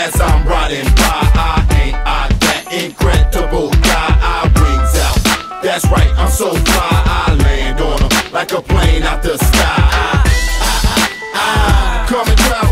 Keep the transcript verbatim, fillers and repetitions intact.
as I'm riding by. I ain't I that incredible guy. I wings out, that's right, I'm so fly. I land on 'em like a plane out the sky. I, I, I, I come and travel